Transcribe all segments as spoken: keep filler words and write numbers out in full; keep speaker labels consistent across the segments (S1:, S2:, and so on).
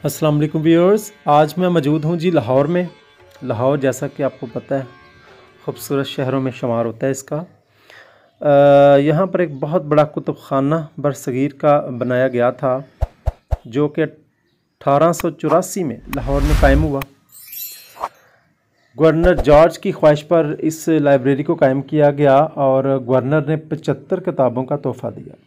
S1: अस्सलाम वालेकुम व्यूअर्स, आज मैं मौजूद हूँ जी लाहौर में। लाहौर जैसा कि आपको पता है ख़ूबसूरत शहरों में शुमार होता है इसका। यहाँ पर एक बहुत बड़ा कुतुब खाना बरसगीर का बनाया गया था जो कि अठारह सौ चौरासी में लाहौर में कायम हुआ। गवर्नर जॉर्ज की ख्वाहिश पर इस लाइब्रेरी को कायम किया गया और गवर्नर ने पचहत्तर किताबों का तोहफ़ा दिया।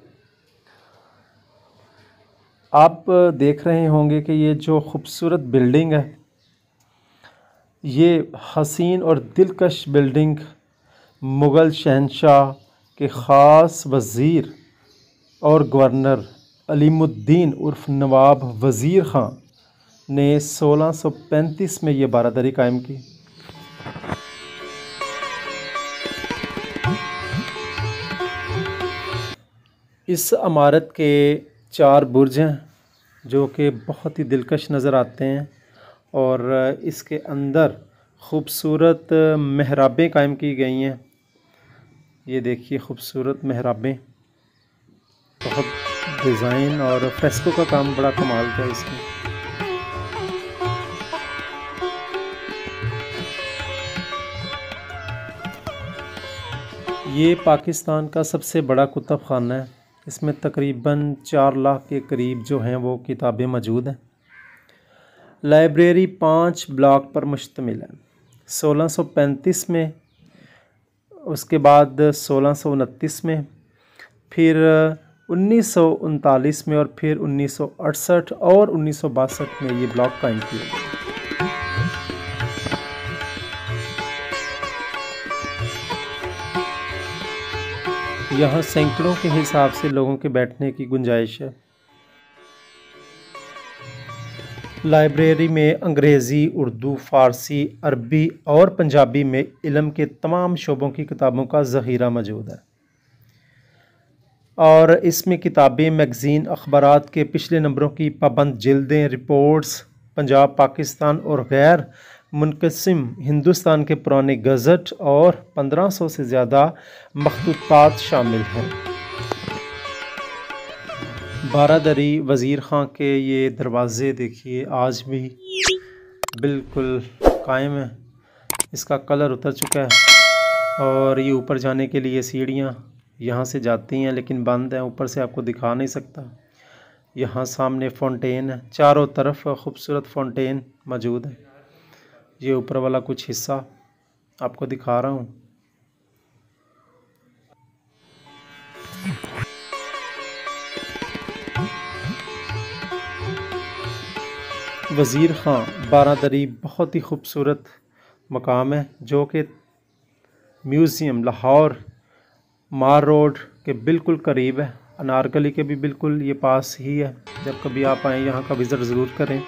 S1: आप देख रहे होंगे कि ये जो खूबसूरत बिल्डिंग है, ये हसीन और दिलकश बिल्डिंग मुग़ल शहंशाह के ख़ास वज़ीर और गवर्नर अलीमुद्दीन उर्फ नवाब वज़ीर ख़ान ने सोलह सौ पैंतीस में ये बारादरी कायम की। इस इमारत के चार बुर्ज हैं जो कि बहुत ही दिलकश नज़र आते हैं और इसके अंदर ख़ूबसूरत मेहराबें कायम की गई हैं। ये देखिए खूबसूरत मेहराबें, बहुत डिज़ाइन और फ्रेस्को का काम बड़ा कमाल का है इसमें। ये पाकिस्तान का सबसे बड़ा कुतुब खाना है। इसमें तकरीबन चार लाख के करीब जो हैं वो किताबें मौजूद हैं। लाइब्रेरी पाँच ब्लॉक पर मुश्तमिल है। सोलह सौ पैंतीस में, उसके बाद सोलह सौ उनतीस में, फिर उन्नीस सौ उनतालीस में और फिर उन्नीस सौ अड़सठ और उन्नीस सौ बासठ में ये ब्लॉक कायम किए गए। यहाँ सैकड़ों के हिसाब से लोगों के बैठने की गुंजाइश है। लाइब्रेरी में अंग्रेज़ी, उर्दू, फ़ारसी, अरबी और पंजाबी में इल्म के तमाम शोबों की किताबों का ज़ख़ीरा मौजूद है और इसमें किताबें, मैगज़ीन, अखबारात के पिछले नंबरों की पाबंद जिल्दें, रिपोर्ट्स, पंजाब, पाकिस्तान और गैर मुनक़सिम हिंदुस्तान के पुराने गज़ट और पंद्रह सौ से ज़्यादा मखतूतात शामिल हैं। बारादरी वज़ीर ख़ान के ये दरवाज़े देखिए आज भी बिल्कुल कायम है। इसका कलर उतर चुका है और ये ऊपर जाने के लिए सीढ़ियाँ यहाँ से जाती हैं लेकिन बंद हैं, ऊपर से आपको दिखा नहीं सकता। यहाँ सामने फ़ाउंटेन है, चारों तरफ खूबसूरत फ़ाउंटेन मौजूद है। ये ऊपर वाला कुछ हिस्सा आपको दिखा रहा हूँ। वज़ीर ख़ान बारादरी बहुत ही खूबसूरत मकाम है जो कि म्यूज़ियम लाहौर मार रोड के बिल्कुल करीब है। अनारकली के भी बिल्कुल ये पास ही है। जब कभी आप आएँ यहाँ का विज़िट ज़रूर करें।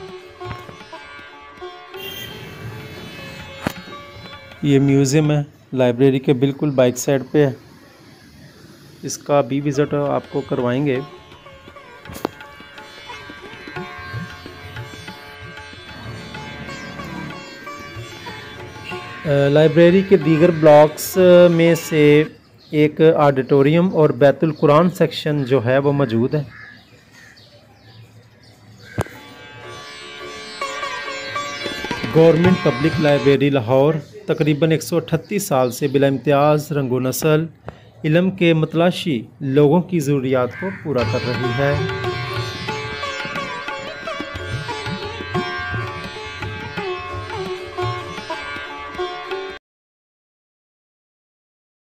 S1: ये म्यूज़ियम है, लाइब्रेरी के बिल्कुल बाइक साइड पे है। इसका भी विज़िट आपको करवाएंगे। लाइब्रेरी के दीगर ब्लॉक्स में से एक ऑडिटोरियम और बैतुल कुरान सेक्शन जो है वो मौजूद है। गवर्नमेंट पब्लिक लाइब्रेरी लाहौर तकरीबन एक सौ अठतीस साल से बिला इम्तियाज़ रंगो नस्ल इल्म के मतलाशी लोगों की ज़रूरियात को पूरा कर रही है।